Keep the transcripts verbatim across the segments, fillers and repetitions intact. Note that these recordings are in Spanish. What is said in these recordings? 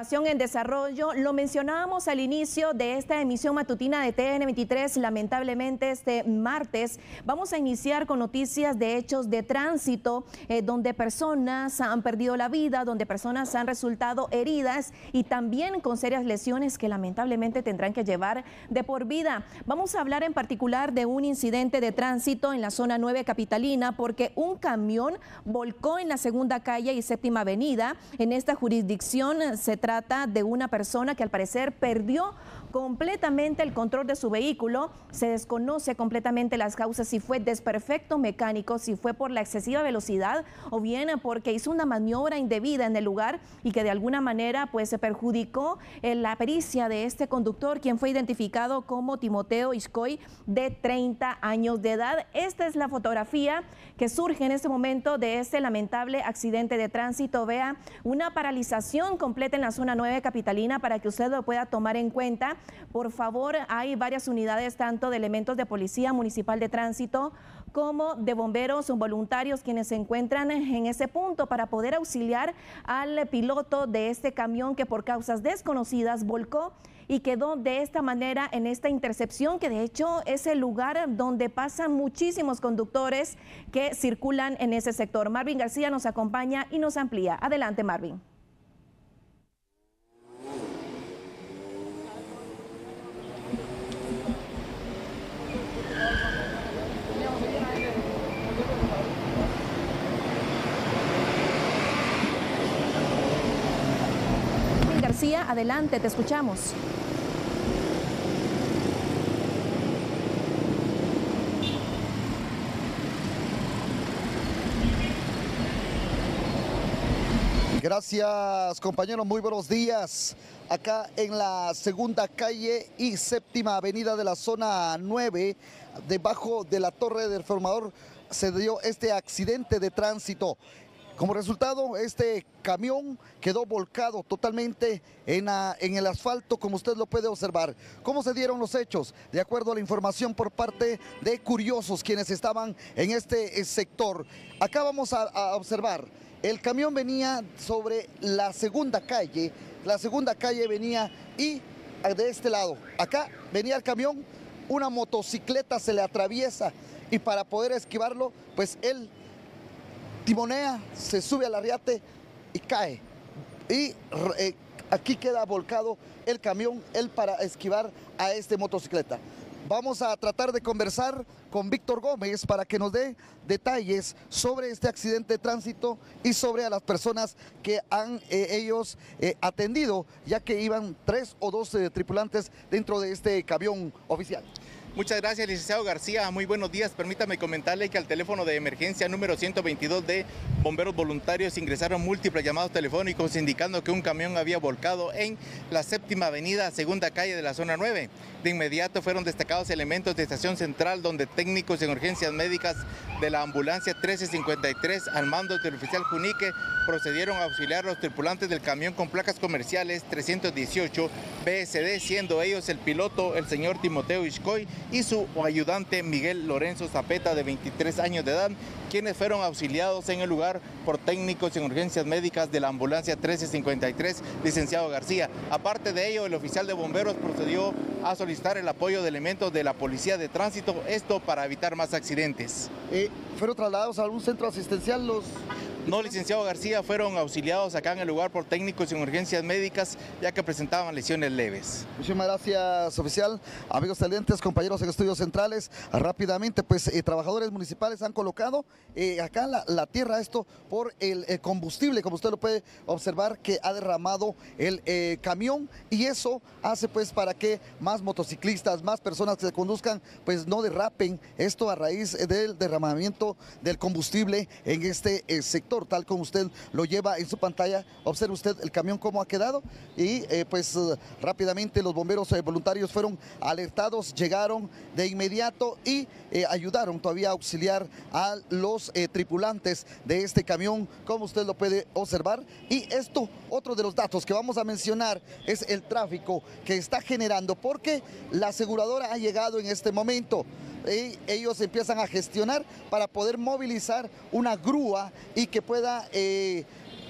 Información en desarrollo. Lo mencionábamos al inicio de esta emisión matutina de T N veintitrés. Lamentablemente este martes vamos a iniciar con noticias de hechos de tránsito eh, donde personas han perdido la vida, donde personas han resultado heridas y también con serias lesiones que lamentablemente tendrán que llevar de por vida. Vamos a hablar en particular de un incidente de tránsito en la zona nueve capitalina porque un camión volcó en la segunda calle y séptima avenida. En esta jurisdicción se trata de una persona que al parecer perdió completamente el control de su vehículo. Se desconoce completamente las causas, si fue desperfecto mecánico, si fue por la excesiva velocidad o bien porque hizo una maniobra indebida en el lugar y que de alguna manera pues se perjudicó en la pericia de este conductor, quien fue identificado como Timoteo Ishkoy, de treinta años de edad. Esta es la fotografía que surge en este momento de este lamentable accidente de tránsito. Vea, una paralización completa en la zona nueve capitalina para que usted lo pueda tomar en cuenta. Por favor, hay varias unidades, tanto de elementos de Policía Municipal de Tránsito como de bomberos voluntarios, quienes se encuentran en ese punto para poder auxiliar al piloto de este camión que por causas desconocidas volcó y quedó de esta manera en esta intercepción, que de hecho es el lugar donde pasan muchísimos conductores que circulan en ese sector. Marvin García nos acompaña y nos amplía. Adelante, Marvin. García, adelante, te escuchamos. Gracias, compañeros, muy buenos días. Acá en la segunda calle y séptima avenida de la zona nueve, debajo de la Torre del Formador, se dio este accidente de tránsito. Como resultado, este camión quedó volcado totalmente en, a, en el asfalto, como usted lo puede observar. ¿Cómo se dieron los hechos? De acuerdo a la información por parte de curiosos quienes estaban en este sector. Acá vamos a, a observar, el camión venía sobre la segunda calle, la segunda calle venía y de este lado, acá venía el camión, una motocicleta se le atraviesa y para poder esquivarlo, pues él timonea, se sube al arriate y cae. Y eh, aquí queda volcado el camión, él para esquivar a este motocicleta. Vamos a tratar de conversar con Víctor Gómez para que nos dé detalles sobre este accidente de tránsito y sobre a las personas que han eh, ellos eh, atendido, ya que iban tres o doce tripulantes dentro de este camión oficial. Muchas gracias, licenciado García. Muy buenos días. Permítame comentarle que al teléfono de emergencia número ciento veintidós de bomberos voluntarios ingresaron múltiples llamados telefónicos indicando que un camión había volcado en la séptima avenida, segunda calle de la zona nueve. De inmediato fueron destacados elementos de estación central, donde técnicos en urgencias médicas de la ambulancia trece cincuenta y tres al mando del oficial Junique procedieron a auxiliar a los tripulantes del camión con placas comerciales trescientos dieciocho B S D, siendo ellos el piloto, el señor Timoteo Ishkoy, y su ayudante Miguel Lorenzo Zapeta, de veintitrés años de edad, quienes fueron auxiliados en el lugar por técnicos en urgencias médicas de la ambulancia trece cincuenta y tres, licenciado García. Aparte de ello, el oficial de bomberos procedió a solicitar el apoyo de elementos de la Policía de Tránsito, esto para evitar más accidentes. Eh, ¿Fueron trasladados a algún centro asistencial los...? No, licenciado García, fueron auxiliados acá en el lugar por técnicos en urgencias médicas, ya que presentaban lesiones leves. Muchísimas gracias, oficial. Amigos televidentes, compañeros en estudios centrales, rápidamente, pues eh, trabajadores municipales han colocado eh, acá la, la tierra, esto por el, el combustible, como usted lo puede observar, que ha derramado el eh, camión, y eso hace pues para que más motociclistas, más personas que se conduzcan, pues no derrapen, esto a raíz del derramamiento del combustible en este eh, sector. Tal como usted lo lleva en su pantalla, observe usted el camión cómo ha quedado y eh, pues uh, rápidamente los bomberos eh, voluntarios fueron alertados, llegaron de inmediato y eh, ayudaron todavía a auxiliar a los eh, tripulantes de este camión, como usted lo puede observar. Y esto, otro de los datos que vamos a mencionar, es el tráfico que está generando, porque la aseguradora ha llegado en este momento. Y ellos empiezan a gestionar para poder movilizar una grúa y que pueda eh,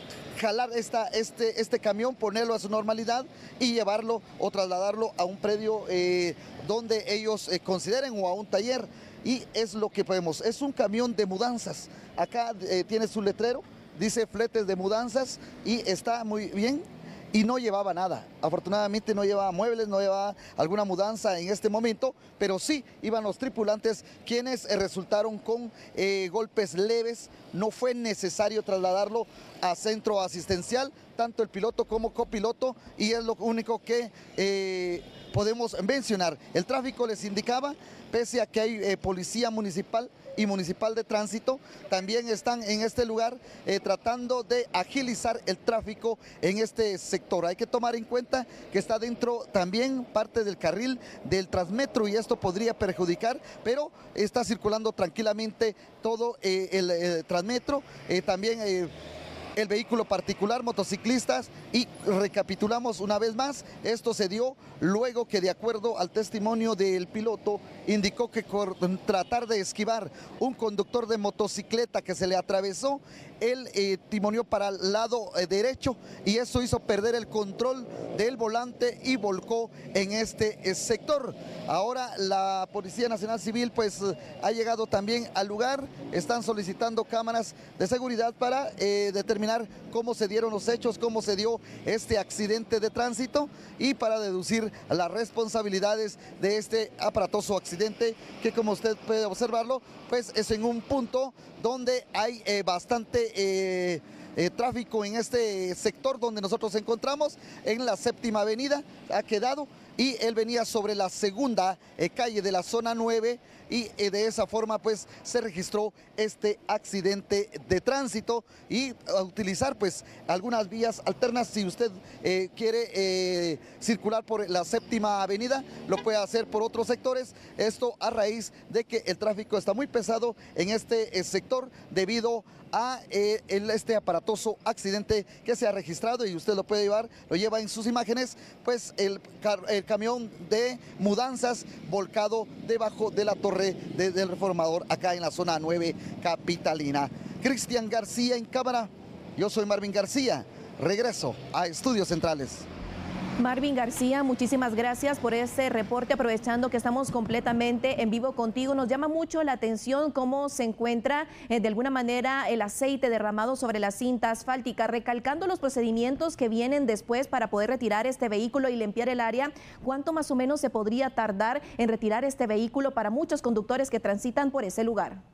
jalar esta, este, este camión, ponerlo a su normalidad y llevarlo o trasladarlo a un predio eh, donde ellos eh, consideren o a un taller. Y es lo que podemos, es un camión de mudanzas. Acá eh, tiene su letrero, dice fletes de mudanzas y está muy bien. Y no llevaba nada, afortunadamente no llevaba muebles, no llevaba alguna mudanza en este momento, pero sí iban los tripulantes quienes eh, resultaron con eh, golpes leves. No fue necesario trasladarlo a centro asistencial, tanto el piloto como copiloto, y es lo único que eh, podemos mencionar. El tráfico les indicaba, pese a que hay eh, policía municipal y municipal de tránsito, también están en este lugar eh, tratando de agilizar el tráfico en este sector. Hay que tomar en cuenta que está dentro también parte del carril del Transmetro y esto podría perjudicar, pero está circulando tranquilamente todo eh, el, el Transmetro, eh, también eh, el vehículo particular, motociclistas, y recapitulamos una vez más, esto se dio luego que, de acuerdo al testimonio del piloto, indicó que por tratar de esquivar un conductor de motocicleta que se le atravesó, él eh, timonió para el lado eh, derecho y eso hizo perder el control del volante y volcó en este eh, sector. Ahora la Policía Nacional Civil pues eh, ha llegado también al lugar, están solicitando cámaras de seguridad para eh, determinar cómo se dieron los hechos, cómo se dio este accidente de tránsito y para deducir las responsabilidades de este aparatoso accidente que, como usted puede observarlo, pues es en un punto donde hay eh, bastante eh, eh, tráfico en este sector donde nosotros encontramos, en la séptima avenida ha quedado, y él venía sobre la segunda eh, calle de la zona nueve y eh, de esa forma pues se registró este accidente de tránsito. Y a utilizar pues algunas vías alternas, si usted eh, quiere eh, circular por la séptima avenida, lo puede hacer por otros sectores, esto a raíz de que el tráfico está muy pesado en este eh, sector debido a eh, el, este aparatoso accidente que se ha registrado, y usted lo puede llevar, lo lleva en sus imágenes, pues el, el camión de mudanzas volcado debajo de la torre de, del Reformador acá en la zona nueve capitalina. Cristian García en cámara, yo soy Marvin García, regreso a Estudios Centrales. Marvin García, muchísimas gracias por este reporte, aprovechando que estamos completamente en vivo contigo. Nos llama mucho la atención cómo se encuentra eh, de alguna manera el aceite derramado sobre la cinta asfáltica, recalcando los procedimientos que vienen después para poder retirar este vehículo y limpiar el área. ¿Cuánto más o menos se podría tardar en retirar este vehículo para muchos conductores que transitan por ese lugar?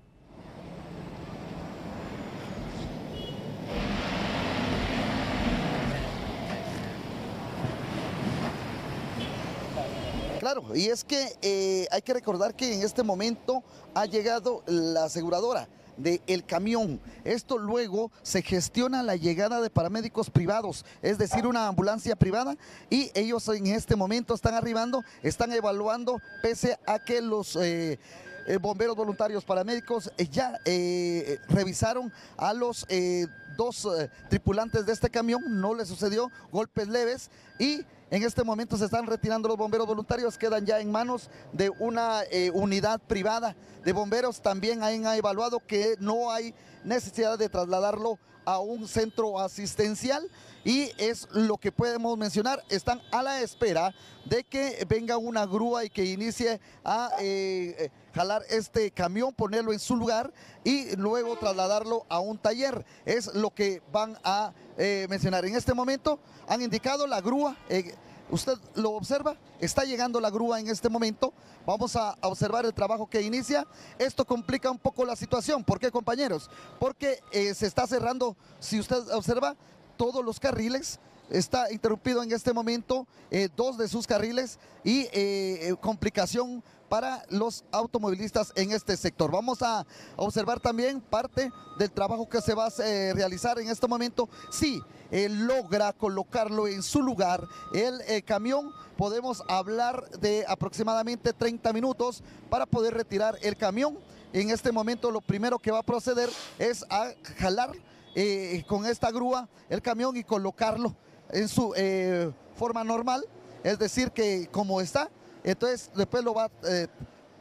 Claro, y es que eh, hay que recordar que en este momento ha llegado la aseguradora del camión. Esto luego se gestiona la llegada de paramédicos privados, es decir, una ambulancia privada, y ellos en este momento están arribando, están evaluando, pese a que los eh, eh, bomberos voluntarios paramédicos eh, ya eh, revisaron a los eh, dos eh, tripulantes de este camión, no les sucedió golpes leves, y en este momento se están retirando los bomberos voluntarios, quedan ya en manos de una eh, unidad privada de bomberos. También han evaluado que no hay necesidad de trasladarlo a un centro asistencial, y es lo que podemos mencionar. Están a la espera de que venga una grúa y que inicie a eh, jalar este camión, ponerlo en su lugar y luego trasladarlo a un taller. Es lo que van a eh, mencionar. En este momento han indicado la grúa, eh, usted lo observa, está llegando la grúa en este momento. Vamos a observar el trabajo que inicia. Esto complica un poco la situación. ¿Por qué, compañeros? Porque eh, se está cerrando, si usted observa, todos los carriles. Está interrumpido en este momento eh, dos de sus carriles y eh, complicación para los automovilistas en este sector. Vamos a observar también parte del trabajo que se va a eh, realizar en este momento. Sí, eh, logra colocarlo en su lugar el eh, camión. Podemos hablar de aproximadamente treinta minutos para poder retirar el camión. En este momento lo primero que va a proceder es a jalar eh, con esta grúa el camión y colocarlo en su eh, forma normal, es decir que como está. Entonces después lo va a eh,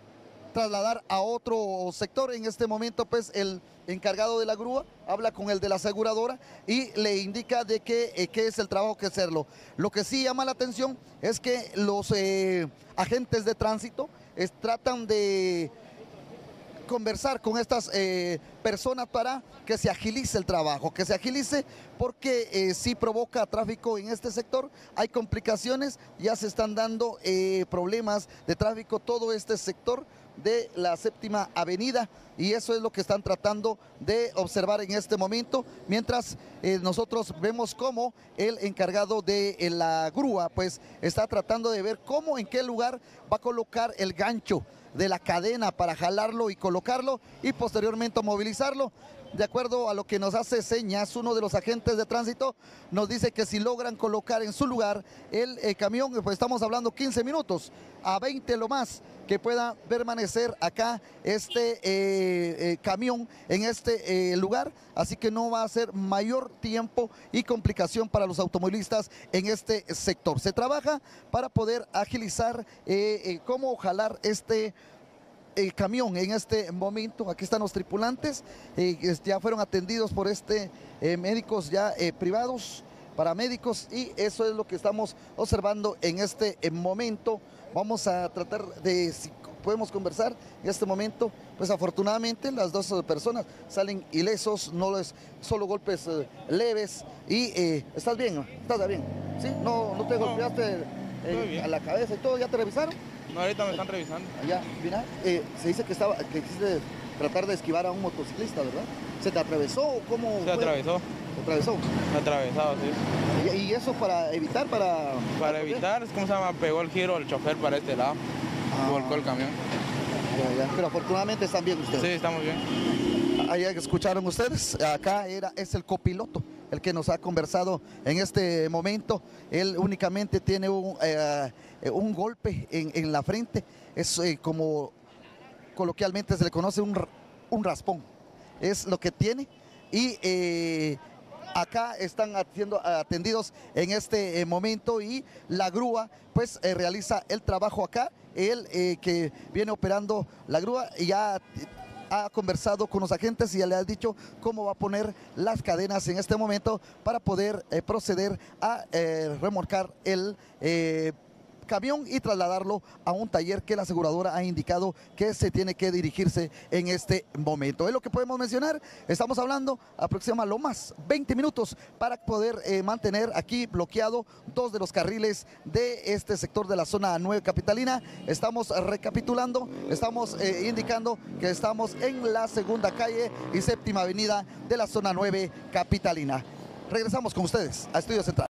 trasladar a otro sector. En este momento pues el encargado de la grúa habla con el de la aseguradora y le indica de que, eh, que es el trabajo que hacerlo. Lo que sí llama la atención es que los eh, agentes de tránsito es, tratan de conversar con estas eh, personas para que se agilice el trabajo, que se agilice porque eh, sí provoca tráfico en este sector, hay complicaciones, ya se están dando eh, problemas de tráfico todo este sector de la séptima avenida y eso es lo que están tratando de observar en este momento, mientras eh, nosotros vemos cómo el encargado de eh, la grúa pues está tratando de ver cómo, en qué lugar va a colocar el gancho de la cadena para jalarlo y colocarlo y posteriormente movilizarlo. De acuerdo a lo que nos hace señas, uno de los agentes de tránsito nos dice que si logran colocar en su lugar el eh, camión, pues estamos hablando quince minutos, a veinte lo más, que pueda permanecer acá este eh, eh, camión en este eh, lugar, así que no va a ser mayor tiempo y complicación para los automovilistas en este sector. Se trabaja para poder agilizar eh, eh, cómo jalar este el camión en este momento. Aquí están los tripulantes, eh, ya fueron atendidos por este eh, médicos ya eh, privados, paramédicos, y eso es lo que estamos observando en este eh, momento. Vamos a tratar de, si podemos conversar en este momento, pues afortunadamente las dos personas salen ilesos, no es solo golpes eh, leves y eh, ¿estás bien? ¿Estás bien? ¿Sí? ¿No, no te golpeaste eh, a la cabeza y todo? ¿Ya te revisaron? No, ahorita me están revisando. Ya, mira, eh, se dice que estaba, que quisiste tratar de esquivar a un motociclista, ¿verdad? ¿Se te atravesó o cómo? Se fue? atravesó. ¿Se atravesó? Atravesado, sí. ¿Y, y eso para evitar, para...? Para evitar, ¿cómo se llama? Pegó el giro el chofer para este lado. Ah. Volcó el camión. Ya, ya. Pero afortunadamente están bien ustedes. Sí, estamos bien. Ahí escucharon ustedes, acá era, es el copiloto el que nos ha conversado en este momento. Él únicamente tiene un, eh, un golpe en, en la frente, es eh, como coloquialmente se le conoce un, un raspón, es lo que tiene. Y eh, acá están siendo atendidos en este eh, momento y la grúa pues eh, realiza el trabajo acá. Él eh, que viene operando la grúa ya ha conversado con los agentes y ya le ha dicho cómo va a poner las cadenas en este momento para poder eh, proceder a eh, remolcar el eh, camión y trasladarlo a un taller que la aseguradora ha indicado que se tiene que dirigirse en este momento. Es lo que podemos mencionar. Estamos hablando aproximadamente lo más veinte minutos para poder eh, mantener aquí bloqueado dos de los carriles de este sector de la zona nueve capitalina. Estamos recapitulando, estamos eh, indicando que estamos en la segunda calle y séptima avenida de la zona nueve capitalina. Regresamos con ustedes a Estudio Central.